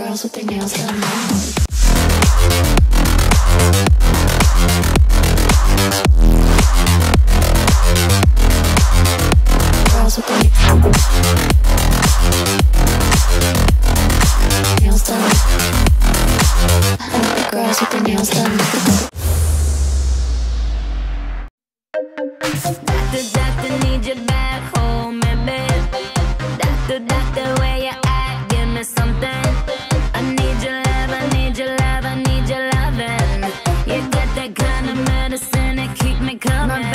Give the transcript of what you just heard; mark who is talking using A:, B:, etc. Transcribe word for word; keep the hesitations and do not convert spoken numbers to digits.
A: girls with their nails done now. Girls with their nails done. I like the girls with their nails done.
B: Doctor, doctor, need you back home, baby. Doctor, doctor, where you at? Give me something. I need your love, I need your love, I need your loving. You got that kind of medicine that keep me coming.